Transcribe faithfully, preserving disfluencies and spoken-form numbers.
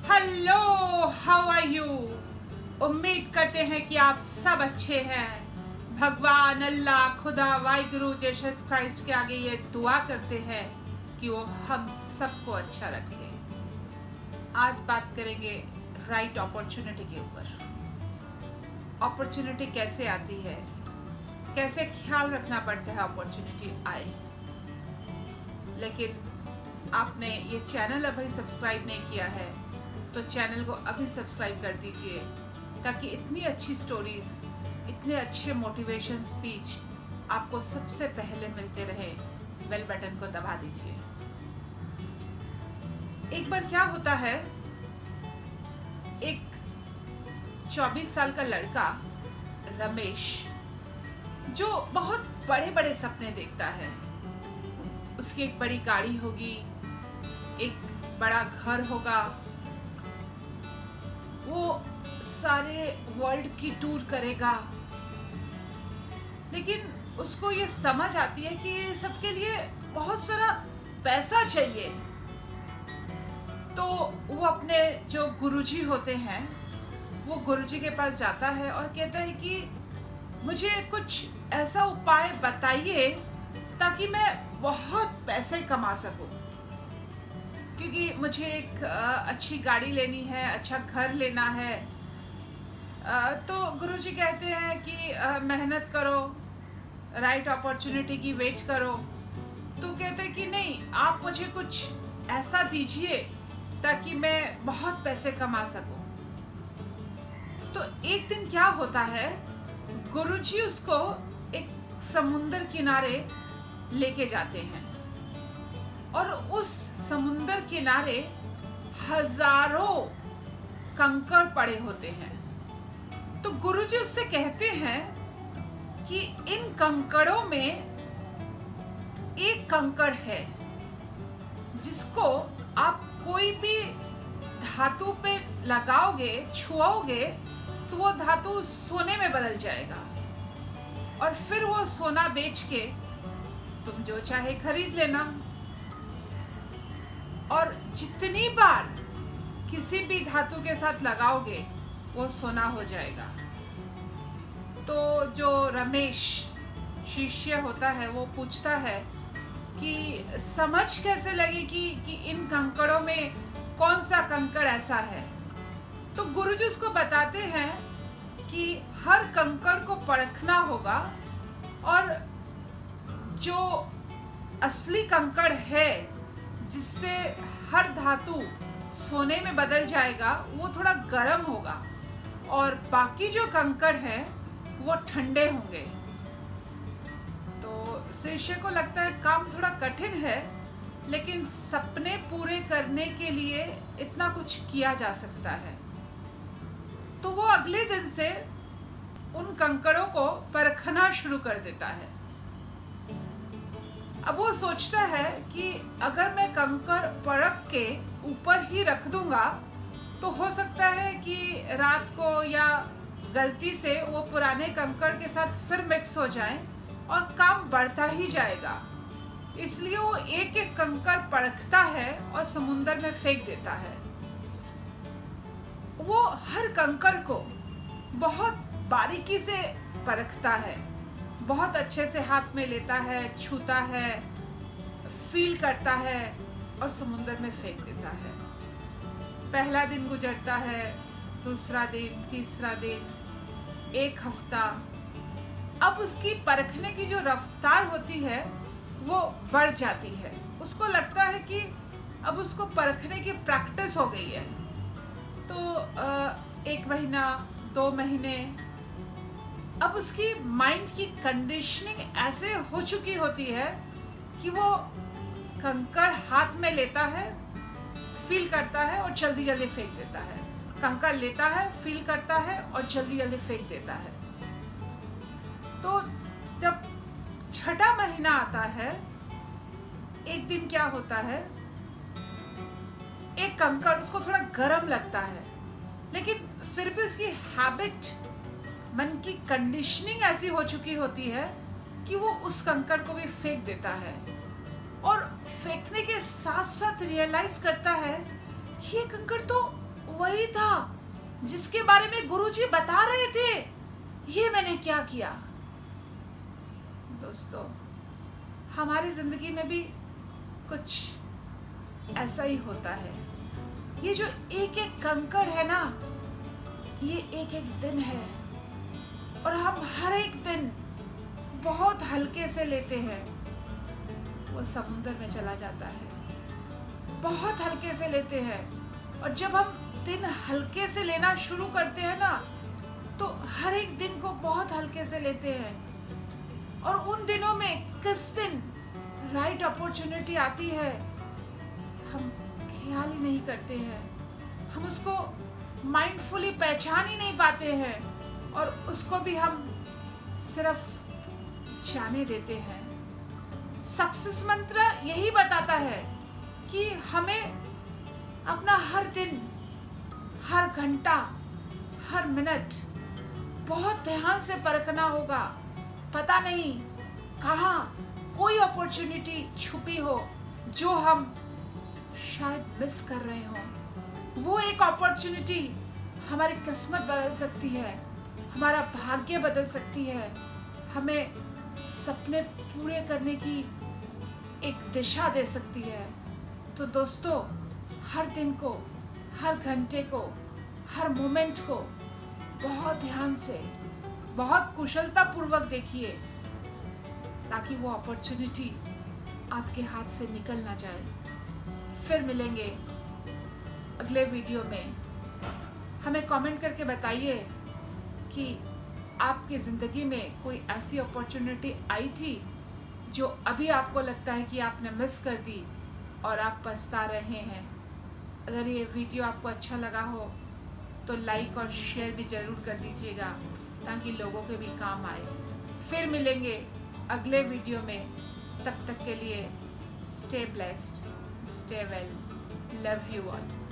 Hello, how are you. उम्मीद करते हैं कि आप सब अच्छे हैं। भगवान अल्लाह, खुदा, वाहिगुरु जीसस क्राइस्ट के आगे ये दुआ करते हैं कि वो हम सबको अच्छा रखे। आज बात करेंगे राइट अपॉर्चुनिटी के ऊपर। अपॉर्चुनिटी कैसे आती है, कैसे ख्याल रखना पड़ता है अपॉर्चुनिटी आए। लेकिन आपने ये चैनल अभी सब्सक्राइब नहीं किया है तो चैनल को अभी सब्सक्राइब कर दीजिए, ताकि इतनी अच्छी स्टोरीज, इतने अच्छे मोटिवेशन स्पीच आपको सबसे पहले मिलते रहे। बेल बटन को दबा दीजिए। एक बार क्या होता है, एक चौबीस साल का लड़का रमेश, जो बहुत बड़े बड़े सपने देखता है। उसकी एक बड़ी गाड़ी होगी, एक बड़ा घर होगा, वो सारे वर्ल्ड की टूर करेगा। लेकिन उसको ये समझ आती है कि ये सबके लिए बहुत सारा पैसा चाहिए। तो वो अपने जो गुरुजी होते हैं, वो गुरुजी के पास जाता है और कहता है कि मुझे कुछ ऐसा उपाय बताइए ताकि मैं बहुत पैसे कमा सकूं, क्योंकि मुझे एक अच्छी गाड़ी लेनी है, अच्छा घर लेना है। तो गुरुजी कहते हैं कि मेहनत करो, राइट अपॉर्चुनिटी की वेट करो। तो कहते हैं कि नहीं, आप मुझे कुछ ऐसा दीजिए ताकि मैं बहुत पैसे कमा सकूं। तो एक दिन क्या होता है, गुरुजी उसको एक समुंदर किनारे लेके जाते हैं और उस समुंदर किनारे हजारों कंकड़ पड़े होते हैं। तो गुरुजी उससे कहते हैं कि इन कंकड़ों में एक कंकड़ है जिसको आप कोई भी धातु पे लगाओगे, छुओगे तो वो धातु सोने में बदल जाएगा और फिर वो सोना बेच के तुम जो चाहे खरीद लेना। और जितनी बार किसी भी धातु के साथ लगाओगे वो सोना हो जाएगा। तो जो रमेश शिष्य होता है वो पूछता है कि समझ कैसे लगी कि कि इन कंकड़ों में कौन सा कंकड़ ऐसा है। तो गुरुजी उसको बताते हैं कि हर कंकड़ को परखना होगा और जो असली कंकड़ है जिससे हर धातु सोने में बदल जाएगा वो थोड़ा गर्म होगा और बाकी जो कंकड़ हैं वो ठंडे होंगे। तो शिष्य को लगता है काम थोड़ा कठिन है, लेकिन सपने पूरे करने के लिए इतना कुछ किया जा सकता है। तो वो अगले दिन से उन कंकड़ों को परखना शुरू कर देता है। अब वो सोचता है कि अगर मैं कंकड़ परख के ऊपर ही रख दूंगा तो हो सकता है कि रात को या गलती से वो पुराने कंकड़ के साथ फिर मिक्स हो जाएं और काम बढ़ता ही जाएगा। इसलिए वो एक एक कंकड़ परखता है और समुंदर में फेंक देता है। वो हर कंकड़ को बहुत बारीकी से परखता है, बहुत अच्छे से हाथ में लेता है, छूता है, फील करता है और समुंदर में फेंक देता है। पहला दिन गुजरता है, दूसरा दिन, तीसरा दिन, एक हफ्ता। अब उसकी परखने की जो रफ्तार होती है वो बढ़ जाती है। उसको लगता है कि अब उसको परखने की प्रैक्टिस हो गई है। तो एक महीना, दो महीने, अब उसकी माइंड की कंडीशनिंग ऐसे हो चुकी होती है कि वो कंकड़ हाथ में लेता है, फील करता है और जल्दी जल्दी फेंक देता है। कंकड़ लेता है, फील करता है और जल्दी जल्दी फेंक देता है। तो जब छठा महीना आता है, एक दिन क्या होता है, एक कंकड़ उसको थोड़ा गर्म लगता है, लेकिन फिर भी उसकी हैबिट, मन की कंडीशनिंग ऐसी हो चुकी होती है कि वो उस कंकड़ को भी फेंक देता है और फेंकने के साथ साथ रियलाइज करता है कि ये कंकड़ तो वही था जिसके बारे में गुरुजी बता रहे थे। ये मैंने क्या किया? दोस्तों, हमारी जिंदगी में भी कुछ ऐसा ही होता है। ये जो एक एक कंकड़ है ना, ये एक एक दिन है, और हम हर एक दिन बहुत हल्के से लेते हैं। वो समुंदर में चला जाता है, बहुत हल्के से लेते हैं। और जब हम दिन हल्के से लेना शुरू करते हैं ना, तो हर एक दिन को बहुत हल्के से लेते हैं। और उन दिनों में किस दिन राइट अपॉर्चुनिटी आती है, हम ख्याल ही नहीं करते हैं। हम उसको माइंडफुली पहचान ही नहीं पाते हैं, और उसको भी हम सिर्फ जाने देते हैं। सक्सेस मंत्र यही बताता है कि हमें अपना हर दिन, हर घंटा, हर मिनट बहुत ध्यान से परखना होगा। पता नहीं कहाँ कोई अपॉर्चुनिटी छुपी हो जो हम शायद मिस कर रहे हो। वो एक अपॉर्चुनिटी हमारी किस्मत बदल सकती है, हमारा भाग्य बदल सकती है, हमें सपने पूरे करने की एक दिशा दे सकती है। तो दोस्तों, हर दिन को, हर घंटे को, हर मोमेंट को बहुत ध्यान से, बहुत कुशलता पूर्वक देखिए, ताकि वो अपॉर्चुनिटी आपके हाथ से निकल ना जाए। फिर मिलेंगे अगले वीडियो में। हमें कमेंट करके बताइए कि आपकी ज़िंदगी में कोई ऐसी अपॉर्चुनिटी आई थी जो अभी आपको लगता है कि आपने मिस कर दी और आप पछता रहे हैं। अगर ये वीडियो आपको अच्छा लगा हो तो लाइक और शेयर भी ज़रूर कर दीजिएगा, ताकि लोगों के भी काम आए। फिर मिलेंगे अगले वीडियो में। तब तक के लिए stay blessed, stay well, love you all.